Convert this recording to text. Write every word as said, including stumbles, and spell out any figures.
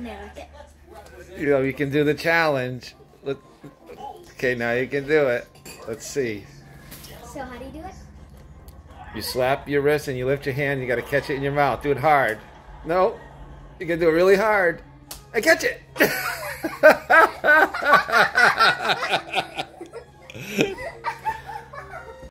Can I lick it? You know, you can do the challenge. Let, okay, now you can do it. Let's see. So how do you do it? You slap your wrist and you lift your hand. You got to catch it in your mouth. Do it hard. No, you can do it really hard. And catch it.